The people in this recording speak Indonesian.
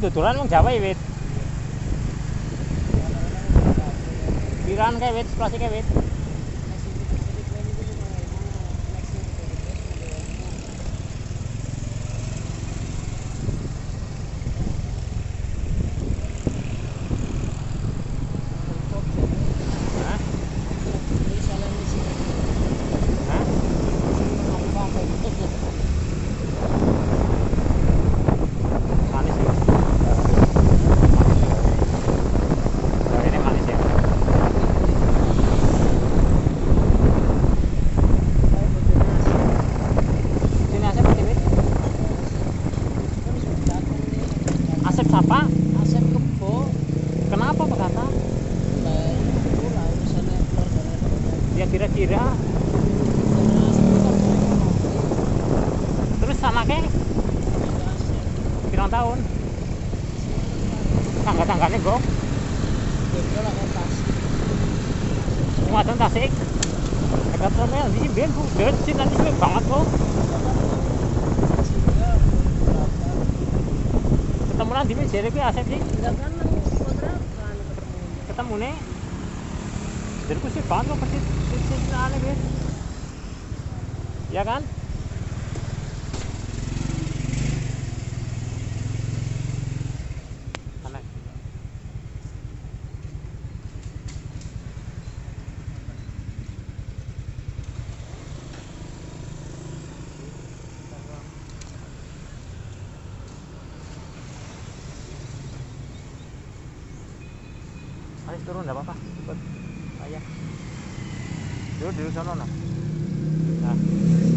dodolan wong Jawa ya, Wit. Piran kae Wit, plastik kae Wit. Asep siapa? Asep Kebo. Kenapa Pak Kata? Itu lah urusannya keluarga. Ya kira-kira. Terus anaknya pirang tahun? Tangga-tangganya gong? Dia lah kan Tasik. Muatan Tasik? Agak terlalu di sini bu, kecil nanti juga banget kok. Ketemuan di meja itu Asep sih? Enggak kan kontrakan Ketemu nih. Jadi aku sih banget kok persis aneh guys. Ya kan? Aneh. Ayo turun enggak apa-apa. Ikut. Ayah. Dulu sana nah. Nah.